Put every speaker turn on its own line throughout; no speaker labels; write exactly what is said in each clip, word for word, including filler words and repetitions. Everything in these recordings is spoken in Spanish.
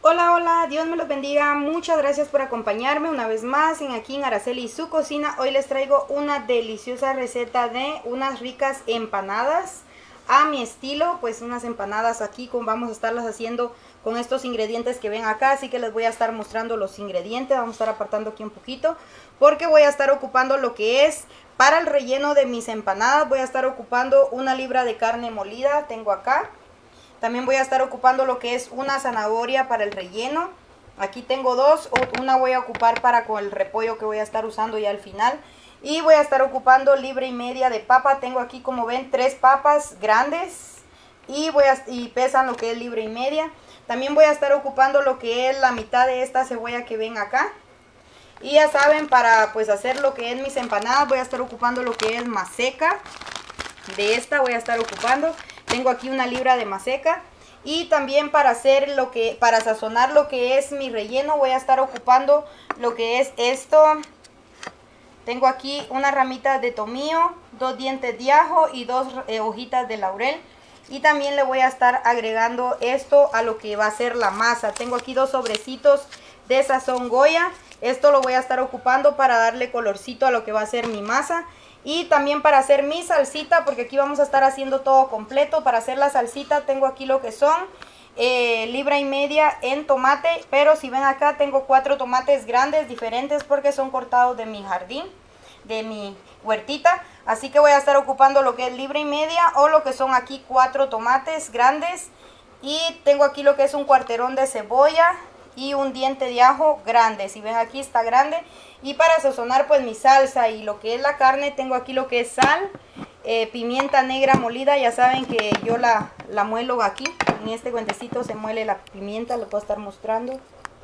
Hola, hola, Dios me los bendiga, muchas gracias por acompañarme una vez más en aquí en Araceli y su cocina. Hoy les traigo una deliciosa receta de unas ricas empanadas a mi estilo, pues unas empanadas aquí con, vamos a estarlas haciendo con estos ingredientes que ven acá, así que les voy a estar mostrando los ingredientes. Vamos a estar apartando aquí un poquito porque voy a estar ocupando lo que es para el relleno de mis empanadas. Voy a estar ocupando una libra de carne molida, tengo acá. También voy a estar ocupando lo que es una zanahoria para el relleno. Aquí tengo dos, una voy a ocupar para con el repollo que voy a estar usando ya al final. Y voy a estar ocupando libra y media de papa. Tengo aquí, como ven, tres papas grandes y, voy a, y pesan lo que es libra y media. También voy a estar ocupando lo que es la mitad de esta cebolla que ven acá. Y ya saben, para pues hacer lo que es mis empanadas voy a estar ocupando lo que es maseca. De esta voy a estar ocupando. Tengo aquí una libra de maseca. Y también para hacer lo que, para sazonar lo que es mi relleno, voy a estar ocupando lo que es esto. Tengo aquí una ramita de tomillo, dos dientes de ajo y dos eh, hojitas de laurel. Y también le voy a estar agregando esto a lo que va a ser la masa. Tengo aquí dos sobrecitos de sazón Goya. Esto lo voy a estar ocupando para darle colorcito a lo que va a ser mi masa. Y también para hacer mi salsita, porque aquí vamos a estar haciendo todo completo. Para hacer la salsita tengo aquí lo que son eh, libra y media en tomate. Pero si ven acá tengo cuatro tomates grandes diferentes porque son cortados de mi jardín, de mi huertita. Así que voy a estar ocupando lo que es libra y media o lo que son aquí cuatro tomates grandes. Y tengo aquí lo que es un cuarterón de cebolla y un diente de ajo grande. Si ven aquí está grande. Y para sazonar pues mi salsa y lo que es la carne, tengo aquí lo que es sal, eh, pimienta negra molida. Ya saben que yo la, la muelo aquí. En este guantecito se muele la pimienta, lo puedo estar mostrando.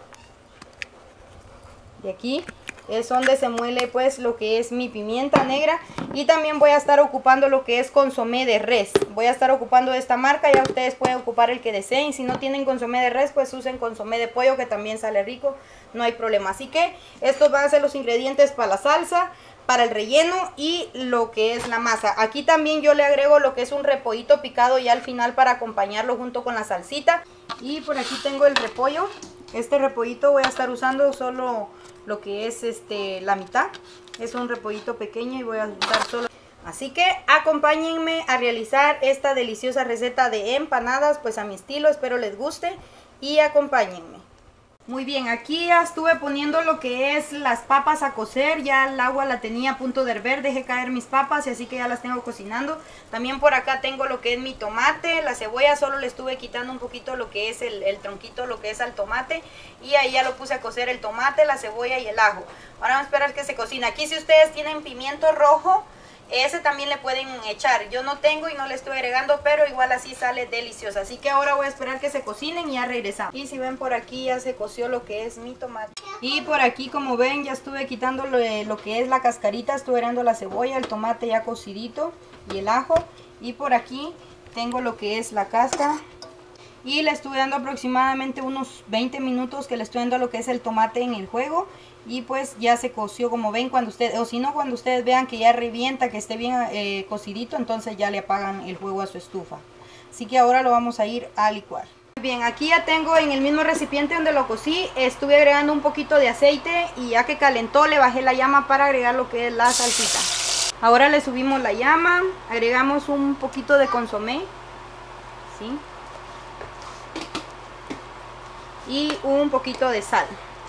Y aquí es donde se muele pues lo que es mi pimienta negra. Y también voy a estar ocupando lo que es consomé de res. Voy a estar ocupando de esta marca, ya ustedes pueden ocupar el que deseen. Si no tienen consomé de res, pues usen consomé de pollo, que también sale rico, no hay problema. Así que estos van a ser los ingredientes para la salsa, para el relleno y lo que es la masa. Aquí también yo le agrego lo que es un repollito picado ya al final para acompañarlo junto con la salsita. Y por aquí tengo el repollo. Este repollito voy a estar usando solo lo que es este la mitad. Es un repollito pequeño y voy a usar solo. Así que acompáñenme a realizar esta deliciosa receta de empanadas, pues a mi estilo. Espero les guste y acompáñenme. Muy bien, aquí ya estuve poniendo lo que es las papas a cocer. Ya el agua la tenía a punto de hervir, dejé caer mis papas y así que ya las tengo cocinando. También por acá tengo lo que es mi tomate, la cebolla solo le estuve quitando un poquito lo que es el, el tronquito, lo que es al tomate. Y ahí ya lo puse a cocer el tomate, la cebolla y el ajo. Ahora vamos a esperar que se cocine. Aquí si ustedes tienen pimiento rojo, ese también le pueden echar. Yo no tengo y no le estoy agregando, pero igual así sale deliciosa. Así que ahora voy a esperar que se cocinen y ya regresamos. Y si ven por aquí ya se coció lo que es mi tomate. Y por aquí, como ven, ya estuve quitando lo, lo que es la cascarita. Estuve agregando la cebolla, el tomate ya cocidito y el ajo. Y por aquí tengo lo que es la cáscara. Y le estuve dando aproximadamente unos veinte minutos que le estoy dando lo que es el tomate en el juego. Y pues ya se coció, como ven, cuando ustedes, o si no, cuando ustedes vean que ya revienta, que esté bien eh, cocidito, entonces ya le apagan el fuego a su estufa. Así que ahora lo vamos a ir a licuar. Bien, aquí ya tengo en el mismo recipiente donde lo cocí, estuve agregando un poquito de aceite y ya que calentó le bajé la llama para agregar lo que es la salsita. Ahora le subimos la llama, agregamos un poquito de consomé, ¿sí? Y un poquito de sal.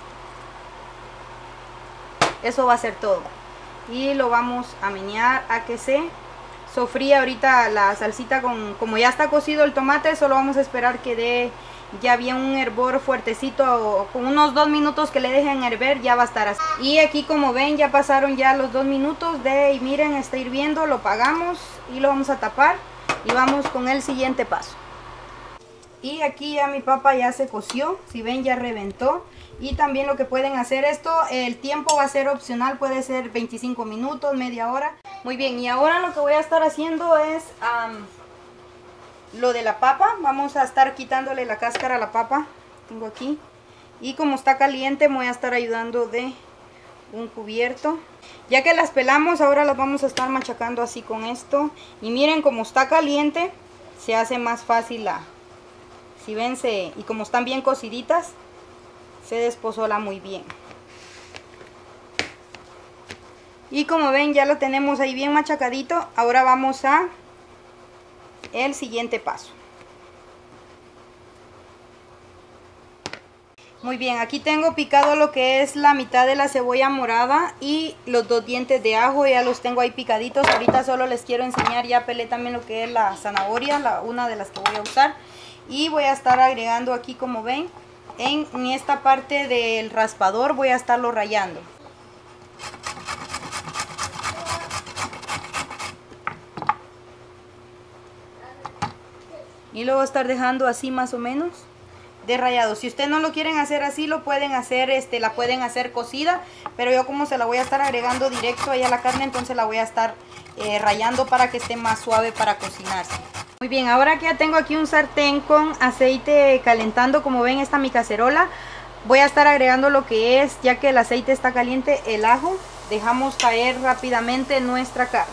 Eso va a ser todo. Y lo vamos a menear a que se sofría ahorita la salsita. Con, como ya está cocido el tomate, solo vamos a esperar que dé ya bien un hervor fuertecito. O con unos dos minutos que le dejen hervir ya va a estar así. Y aquí, como ven, ya pasaron ya los dos minutos de, y miren, está hirviendo. Lo apagamos y lo vamos a tapar y vamos con el siguiente paso. Y aquí ya mi papa ya se coció, si ven ya reventó. Y también lo que pueden hacer esto, el tiempo va a ser opcional, puede ser veinticinco minutos, media hora. Muy bien, y ahora lo que voy a estar haciendo es um, lo de la papa. Vamos a estar quitándole la cáscara a la papa, tengo aquí. Y como está caliente me voy a estar ayudando de un cubierto. Ya que las pelamos, ahora las vamos a estar machacando así con esto. Y miren, como está caliente, se hace más fácil la... Si ven, se, y como están bien cociditas, se despozola muy bien. Y como ven, ya lo tenemos ahí bien machacadito. Ahora vamos a el siguiente paso. Muy bien, aquí tengo picado lo que es la mitad de la cebolla morada y los dos dientes de ajo, ya los tengo ahí picaditos. Ahorita solo les quiero enseñar, ya pelé también lo que es la zanahoria, la, una de las que voy a usar. Y voy a estar agregando aquí, como ven, en, en esta parte del raspador voy a estarlo rallando. Y lo voy a estar dejando así más o menos de rallado. Si ustedes no lo quieren hacer así, lo pueden hacer, este, la pueden hacer cocida, pero yo como se la voy a estar agregando directo ahí a la carne, entonces la voy a estar eh, rallando para que esté más suave para cocinarse. Muy bien, ahora que ya tengo aquí un sartén con aceite calentando, como ven, esta mi cacerola, voy a estar agregando lo que es, ya que el aceite está caliente, el ajo. Dejamos caer rápidamente nuestra carne.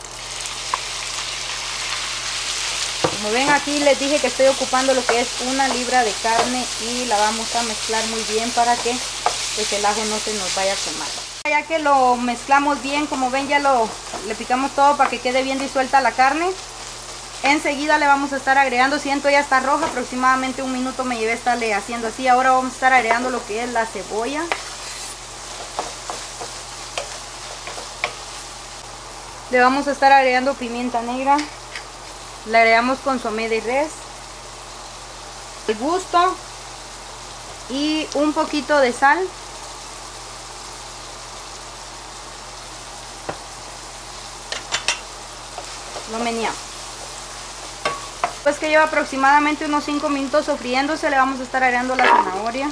Como ven, aquí les dije que estoy ocupando lo que es una libra de carne y la vamos a mezclar muy bien para que pues el ajo no se nos vaya a quemar. Ya que lo mezclamos bien, como ven, ya lo le picamos todo para que quede bien disuelta la carne. Enseguida le vamos a estar agregando, siento ya está roja, aproximadamente un minuto me llevé a estarle haciendo así. Ahora vamos a estar agregando lo que es la cebolla. Le vamos a estar agregando pimienta negra. Le agregamos consomé de res, el gusto y un poquito de sal. Lo meneamos. Después que lleva aproximadamente unos cinco minutos sofriéndose, le vamos a estar agregando la zanahoria.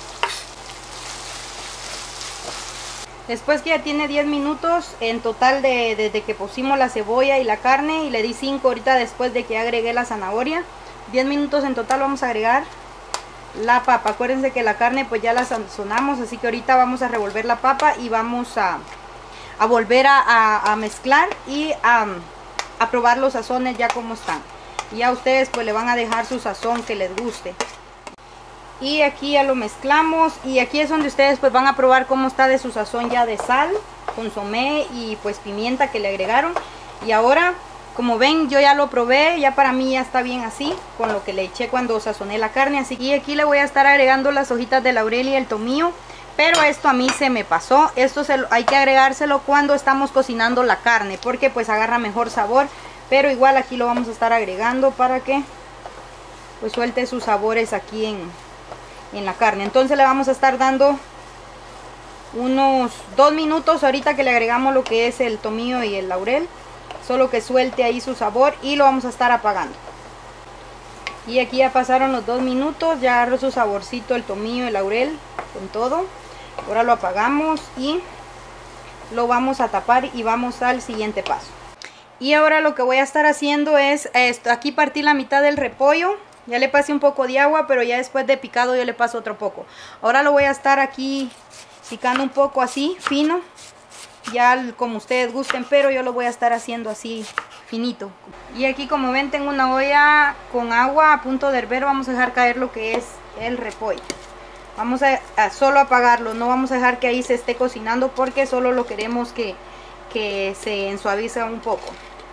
Después que ya tiene diez minutos en total de, desde que pusimos la cebolla y la carne, y le di cinco ahorita después de que agregué la zanahoria, diez minutos en total, vamos a agregar la papa. Acuérdense que la carne pues ya la sazonamos, así que ahorita vamos a revolver la papa y vamos a, a volver a, a, a mezclar y a, a probar los sazones ya como están. Y a ustedes pues le van a dejar su sazón que les guste. Y aquí ya lo mezclamos y aquí es donde ustedes pues van a probar cómo está de su sazón ya de sal, consomé y pues pimienta que le agregaron. Y ahora, como ven, yo ya lo probé, ya para mí ya está bien así con lo que le eché cuando sazoné la carne. Así que aquí le voy a estar agregando las hojitas de laurel y el tomillo, pero esto a mí se me pasó. Esto se lo, hay que agregárselo cuando estamos cocinando la carne porque pues agarra mejor sabor, pero igual aquí lo vamos a estar agregando para que pues suelte sus sabores aquí en en la carne. Entonces le vamos a estar dando unos dos minutos ahorita que le agregamos lo que es el tomillo y el laurel, solo que suelte ahí su sabor, y lo vamos a estar apagando. Y aquí ya pasaron los dos minutos, ya agarró su saborcito el tomillo y el laurel con todo. Ahora lo apagamos y lo vamos a tapar y vamos al siguiente paso. Y ahora lo que voy a estar haciendo es esto. Aquí partí la mitad del repollo. Ya le pasé un poco de agua, pero ya después de picado yo le paso otro poco. Ahora lo voy a estar aquí picando un poco así, fino. Ya como ustedes gusten, pero yo lo voy a estar haciendo así, finito. Y aquí, como ven, tengo una olla con agua a punto de hervir. Vamos a dejar caer lo que es el repollo. Vamos a, a solo apagarlo, no vamos a dejar que ahí se esté cocinando porque solo lo queremos que, que se ensuavice un poco.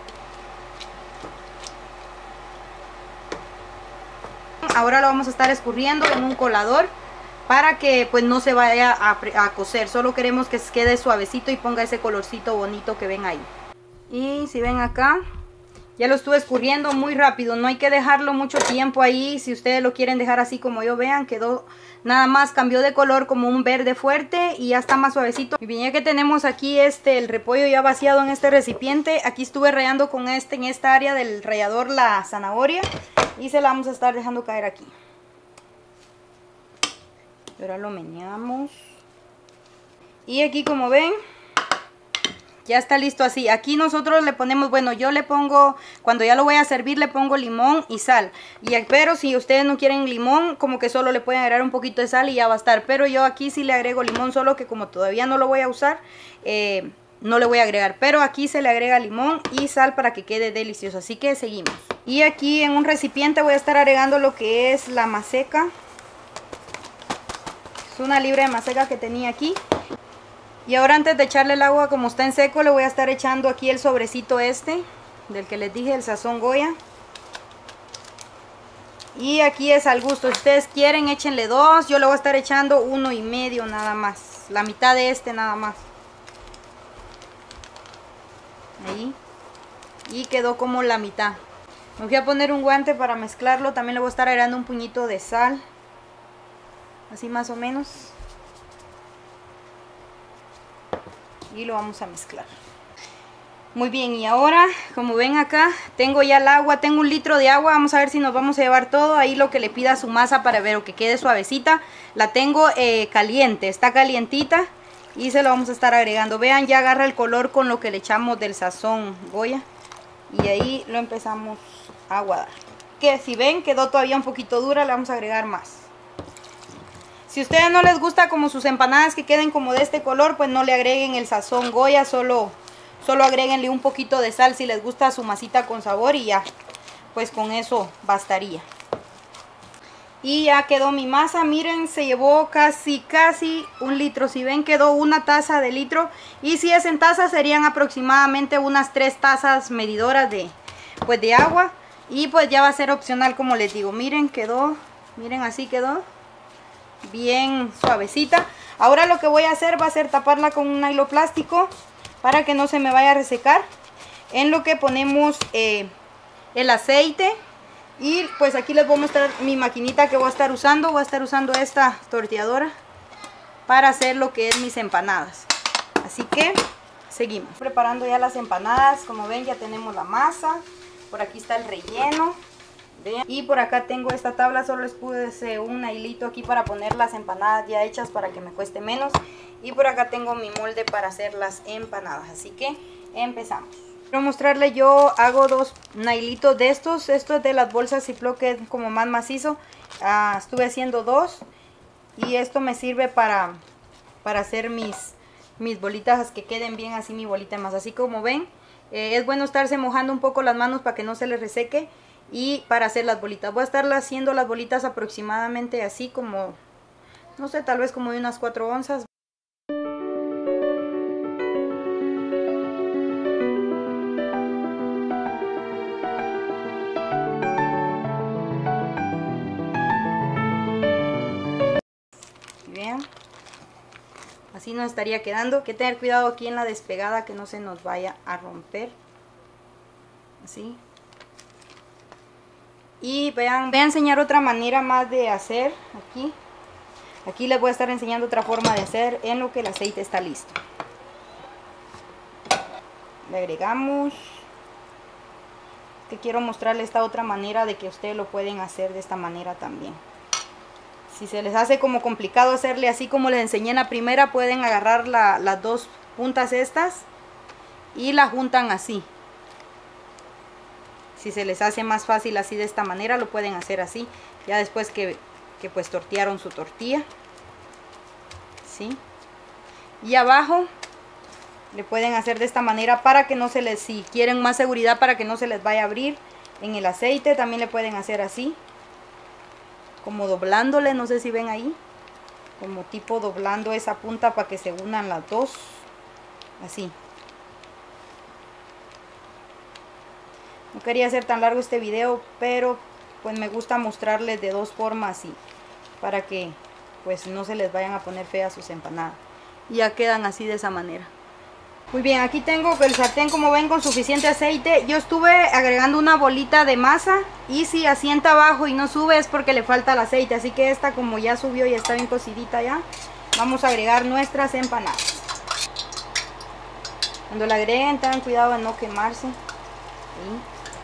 Ahora lo vamos a estar escurriendo en un colador para que pues no se vaya a, a cocer. Solo queremos que quede suavecito y ponga ese colorcito bonito que ven ahí. Y si ven acá, ya lo estuve escurriendo muy rápido. No hay que dejarlo mucho tiempo ahí. Si ustedes lo quieren dejar así como yo, vean, quedó nada más, cambió de color como un verde fuerte y ya está más suavecito. Y bien, ya que tenemos aquí este el repollo ya vaciado en este recipiente, aquí estuve rallando con este en esta área del rallador la zanahoria y se la vamos a estar dejando caer aquí. Y ahora lo meneamos. Y aquí, como ven, ya está listo así. Aquí nosotros le ponemos, bueno, yo le pongo, cuando ya lo voy a servir, le pongo limón y sal. Y pero si ustedes no quieren limón, como que solo le pueden agregar un poquito de sal y ya va a estar. Pero yo aquí sí le agrego limón, solo que como todavía no lo voy a usar, eh, no le voy a agregar. Pero aquí se le agrega limón y sal para que quede delicioso. Así que seguimos. Y aquí en un recipiente voy a estar agregando lo que es la maseca. una libra de maseca que tenía aquí. Y ahora antes de echarle el agua, como está en seco, le voy a estar echando aquí el sobrecito este, del que les dije, el sazón Goya. Y aquí es al gusto, si ustedes quieren échenle dos, yo le voy a estar echando uno y medio nada más, la mitad de este nada más. Ahí. Y quedó como la mitad. Me voy a poner un guante para mezclarlo, también le voy a estar agregando un puñito de sal. Así más o menos. Y lo vamos a mezclar. Muy bien, y ahora, como ven acá, tengo ya el agua, tengo un litro de agua. Vamos a ver si nos vamos a llevar todo. Ahí lo que le pida a su masa para ver o que quede suavecita. La tengo eh, caliente, está calientita. Y se lo vamos a estar agregando. Vean, ya agarra el color con lo que le echamos del sazón Goya. Y ahí lo empezamos a aguadar. Que si ven, quedó todavía un poquito dura, le vamos a agregar más. Si a ustedes no les gusta como sus empanadas que queden como de este color, pues no le agreguen el sazón Goya, solo... Solo agréguenle un poquito de sal si les gusta su masita con sabor y ya, pues con eso bastaría. Y ya quedó mi masa, miren, se llevó casi, casi un litro. Si ven, quedó una taza de litro. Y si es en taza, serían aproximadamente unas tres tazas medidoras de, pues de agua. Y pues ya va a ser opcional, como les digo. Miren, quedó, miren, así quedó. Bien suavecita. Ahora lo que voy a hacer va a ser taparla con un hilo plástico, para que no se me vaya a resecar, en lo que ponemos eh, el aceite. Y pues aquí les voy a mostrar mi maquinita que voy a estar usando. Voy a estar usando esta torteadora para hacer lo que es mis empanadas. Así que seguimos. Preparando ya las empanadas. Como ven, ya tenemos la masa. Por aquí está el relleno. ¿Ven? Y por acá tengo esta tabla. Solo les puse un hilito aquí para poner las empanadas ya hechas para que me cueste menos. Y por acá tengo mi molde para hacer las empanadas. Así que empezamos. Quiero mostrarle, yo hago dos nailitos de estos. Esto es de las bolsas Ziploc, que es como más macizo. Uh, estuve haciendo dos. Y esto me sirve para, para hacer mis, mis bolitas que queden bien así, mi bolita más. Así como ven, eh, es bueno estarse mojando un poco las manos para que no se les reseque. Y para hacer las bolitas. Voy a estar haciendo las bolitas aproximadamente así como, no sé, tal vez como de unas cuatro onzas. Así nos estaría quedando. Hay que tener cuidado aquí en la despegada que no se nos vaya a romper. Así. Y vean, voy a enseñar otra manera más de hacer aquí. Aquí les voy a estar enseñando otra forma de hacer en lo que el aceite está listo. Le agregamos. Que quiero mostrarles esta otra manera de que ustedes lo pueden hacer de esta manera también. Si se les hace como complicado hacerle así como les enseñé en la primera, pueden agarrar la, las dos puntas estas y la juntan así. Si se les hace más fácil así de esta manera, lo pueden hacer así. Ya después que, que pues tortearon su tortilla. ¿Sí? Y abajo le pueden hacer de esta manera para que no se les, si quieren más seguridad, para que no se les vaya a abrir en el aceite. También le pueden hacer así. Como doblándole, no sé si ven ahí, como tipo doblando esa punta para que se unan las dos, así. No quería hacer tan largo este video, pero pues me gusta mostrarles de dos formas y para que pues no se les vayan a poner feas sus empanadas. Y ya quedan así de esa manera. Muy bien, aquí tengo el sartén, como ven, con suficiente aceite. Yo estuve agregando una bolita de masa y si asienta abajo y no sube es porque le falta el aceite. Así que esta, como ya subió y está bien cocidita ya, vamos a agregar nuestras empanadas. Cuando la agreguen, tengan cuidado de no quemarse. Ahí.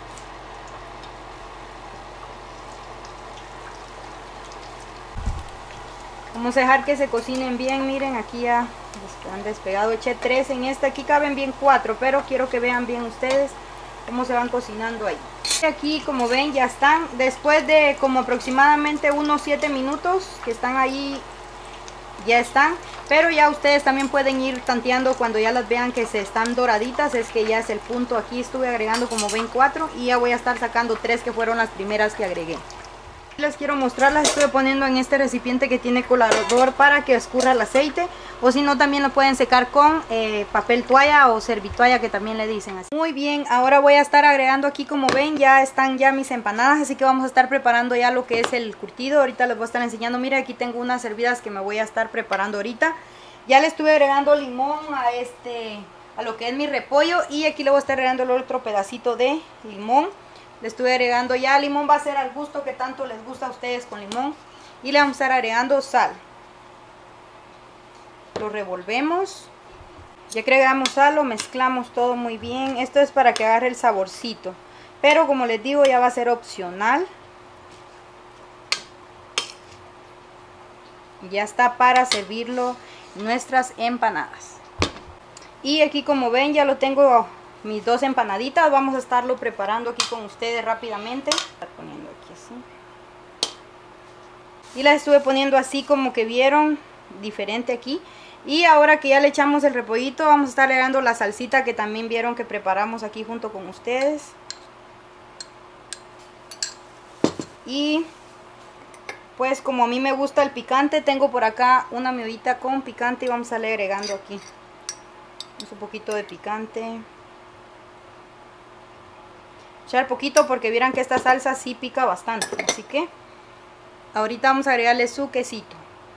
Vamos a dejar que se cocinen bien. Miren, aquí ya han despegado. Eché tres en esta. Aquí caben bien cuatro, pero quiero que vean bien ustedes cómo se van cocinando ahí. Aquí, como ven, ya están. Después de como aproximadamente unos siete minutos que están ahí, ya están. Pero ya ustedes también pueden ir tanteando cuando ya las vean que se están doraditas. Es que ya es el punto. Aquí estuve agregando, como ven, cuatro. Y ya voy a estar sacando tres que fueron las primeras que agregué. Les quiero mostrar, las estoy poniendo en este recipiente que tiene colador para que escurra el aceite, o si no también lo pueden secar con eh, papel toalla o servitoalla, que también le dicen así. Muy bien, ahora voy a estar agregando aquí, como ven, ya están ya mis empanadas, así que vamos a estar preparando ya lo que es el curtido. Ahorita les voy a estar enseñando. Mira, aquí tengo unas servidas que me voy a estar preparando ahorita. Ya le estuve agregando limón a este a lo que es mi repollo, y aquí le voy a estar agregando el otro pedacito de limón. Le estuve agregando ya limón, va a ser al gusto que tanto les gusta a ustedes con limón. Y le vamos a estar agregando sal. Lo revolvemos. Ya que agregamos sal, lo mezclamos todo muy bien. Esto es para que agarre el saborcito, pero como les digo, ya va a ser opcional. Ya está para servirlo nuestras empanadas. Y aquí, como ven, ya lo tengo mis dos empanaditas. Vamos a estarlo preparando aquí con ustedes rápidamente. Estar poniendo aquí así. Y las estuve poniendo así, como que vieron, diferente aquí. Y ahora que ya le echamos el repollito, vamos a estar agregando la salsita que también vieron que preparamos aquí junto con ustedes. Y pues como a mí me gusta el picante, tengo por acá una mi ollita con picante y vamos a estarle agregando aquí un poquito de picante. Echar poquito porque vieran que esta salsa sí pica bastante, así que ahorita vamos a agregarle su quesito.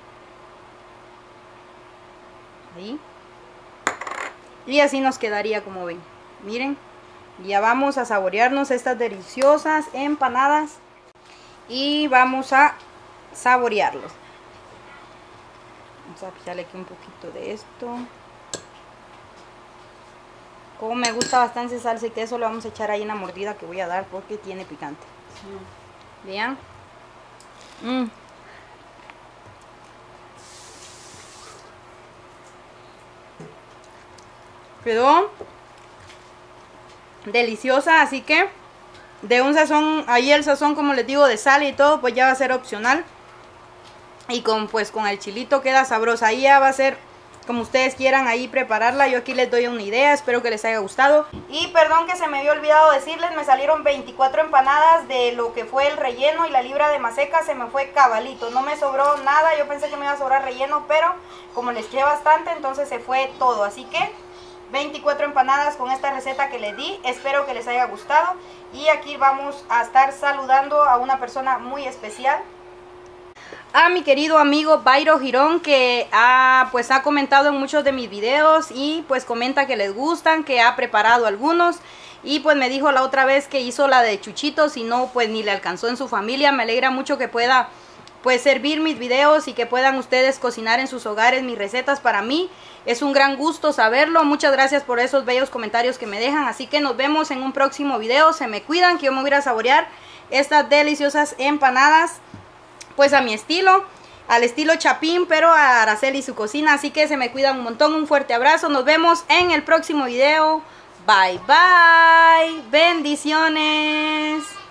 Ahí. Y así nos quedaría, como ven. Miren, ya vamos a saborearnos estas deliciosas empanadas y vamos a saborearlos. Vamos a echarle aquí un poquito de esto. Como me gusta bastante salsa y queso, le vamos a echar ahí una mordida que voy a dar porque tiene picante. Sí. Vean. Mm. Quedó deliciosa, así que de un sazón, ahí el sazón, como les digo, de sal y todo, pues ya va a ser opcional. Y con pues con el chilito queda sabrosa. Ahí ya va a ser como ustedes quieran ahí prepararla. Yo aquí les doy una idea, espero que les haya gustado. Y perdón que se me había olvidado decirles, me salieron veinticuatro empanadas de lo que fue el relleno, y la libra de maseca se me fue cabalito, no me sobró nada. Yo pensé que me iba a sobrar relleno, pero como les eché bastante, entonces se fue todo. Así que veinticuatro empanadas con esta receta que les di, espero que les haya gustado. Y aquí vamos a estar saludando a una persona muy especial, a mi querido amigo Bayro Girón, que ha, pues ha comentado en muchos de mis videos y pues comenta que les gustan, que ha preparado algunos, y pues me dijo la otra vez que hizo la de chuchitos y no, pues ni le alcanzó en su familia. Me alegra mucho que pueda pues servir mis videos y que puedan ustedes cocinar en sus hogares mis recetas. Para mí es un gran gusto saberlo. Muchas gracias por esos bellos comentarios que me dejan. Así que nos vemos en un próximo video. Se me cuidan, que yo me voy a ir a saborear estas deliciosas empanadas pues a mi estilo, al estilo Chapín, pero a Araceli y su cocina. Así que se me cuidan un montón. Un fuerte abrazo. Nos vemos en el próximo video. Bye bye. Bendiciones.